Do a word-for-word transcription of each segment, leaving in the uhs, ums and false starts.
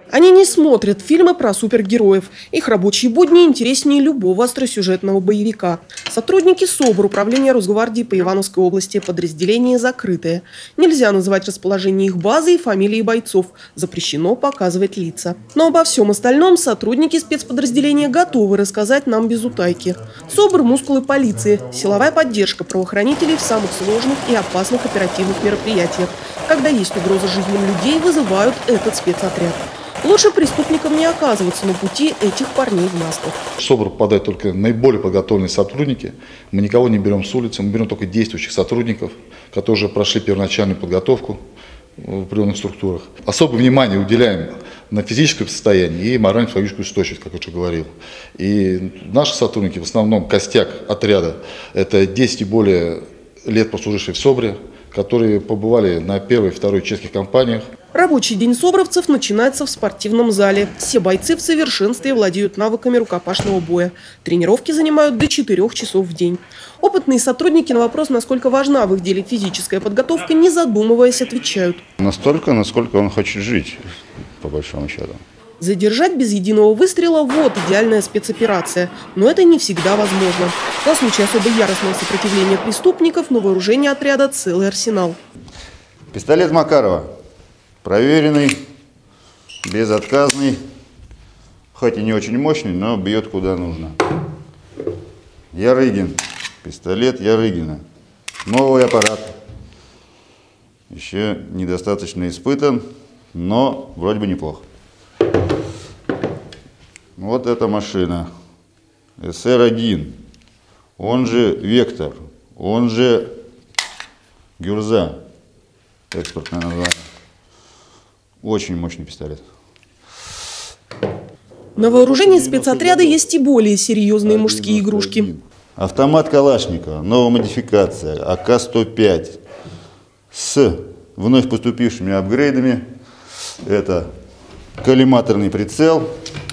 Они не смотрят фильмы про супергероев. Их рабочие будни интереснее любого остросюжетного боевика. Сотрудники СОБР, управления Росгвардии по Ивановской области, подразделение закрытое. Нельзя называть расположение их базы и фамилии бойцов. Запрещено показывать лица. Но обо всем остальном сотрудники спецподразделения готовы рассказать нам без утайки. СОБР – мускулы полиции, силовая поддержка правоохранителей в самых сложных и опасных оперативных мероприятиях. Когда есть угроза жизням людей, вызывают этот спецотряд. Лучше преступникам не оказываться на пути этих парней в масках. В СОБР попадают только наиболее подготовленные сотрудники. Мы никого не берем с улицы, мы берем только действующих сотрудников, которые уже прошли первоначальную подготовку в определенных структурах. Особое внимание уделяем на физическое состояние и морально-психологическую устойчивость, как я уже говорил. И наши сотрудники, в основном костяк отряда, это десять и более лет прослужившие в СОБРе, которые побывали на первой и второй чешских компаниях. Рабочий день собровцев начинается в спортивном зале. Все бойцы в совершенстве владеют навыками рукопашного боя. Тренировки занимают до четырёх часов в день. Опытные сотрудники на вопрос, насколько важна в их деле физическая подготовка, не задумываясь, отвечают. Настолько, насколько он хочет жить, по большому счету. Задержать без единого выстрела – вот идеальная спецоперация. Но это не всегда возможно. На случай особо яростного сопротивления преступников на вооружении отряда целый арсенал. Пистолет Макарова. Проверенный, безотказный, хоть и не очень мощный, но бьет куда нужно. Ярыгин. Пистолет Ярыгина. Новый аппарат. Еще недостаточно испытан, но вроде бы неплохо. Вот эта машина. эс эр один. Он же Вектор. Он же Гюрза. Экспортное название. Очень мощный пистолет. На вооружении спецотряда есть и более серьезные мужские игрушки. Автомат Калашникова, новая модификация, а ка сто пять с вновь поступившими апгрейдами. Это коллиматорный прицел,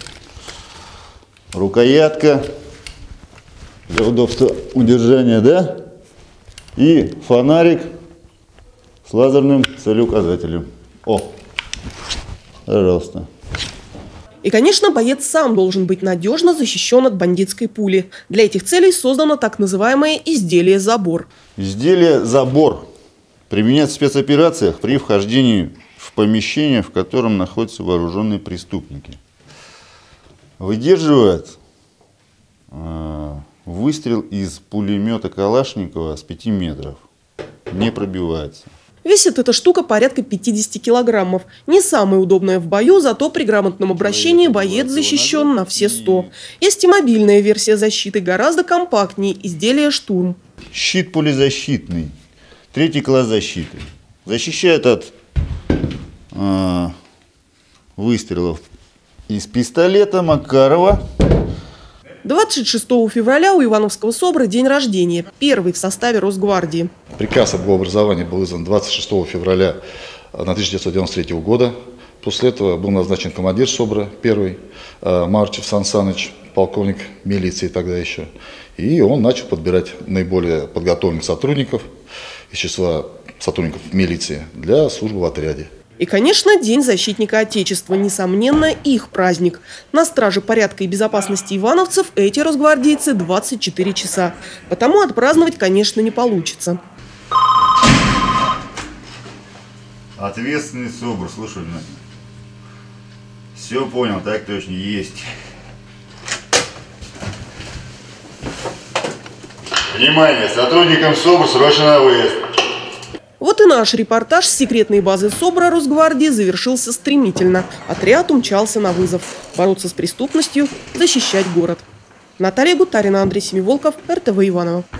рукоятка для удобства удержания, да? И фонарик с лазерным целеуказателем. О! Пожалуйста. И, конечно, боец сам должен быть надежно защищен от бандитской пули. Для этих целей создано так называемое изделие «Забор». Изделие «Забор» применяется в спецоперациях при вхождении в помещение, в котором находятся вооруженные преступники. Выдерживает э, выстрел из пулемета Калашникова с пяти метров. Не пробивается. Весит эта штука порядка пятидесяти килограммов. Не самая удобная в бою, зато при грамотном обращении боец защищен на все сто. Есть и мобильная версия защиты, гораздо компактнее, изделие «Штурм». Щит пулезащитный. Третий класс защиты. Защищает от э, выстрелов из пистолета Макарова. двадцать шестого февраля у Ивановского СОБРа день рождения, первый в составе Росгвардии. Приказ об образовании был издан двадцать шестого февраля тысяча девятьсот девяносто третьего года. После этого был назначен командир СОБРа, первый, Марчев Сан Саныч, полковник милиции тогда еще. И он начал подбирать наиболее подготовленных сотрудников из числа сотрудников милиции для службы в отряде. И, конечно, День защитника Отечества, несомненно, их праздник. На страже порядка и безопасности ивановцев эти росгвардейцы двадцать четыре часа. Потому отпраздновать, конечно, не получится. Ответственный СОБР, слушай, все понял, так точно, есть. Внимание, сотрудникам СОБР срочно на выезд. Вот и наш репортаж с секретной базы СОБРа Росгвардии завершился стремительно. Отряд умчался на вызов. Бороться с преступностью, защищать город. Наталья Гутарина, Андрей Семиволков, эр тэ вэ Иваново.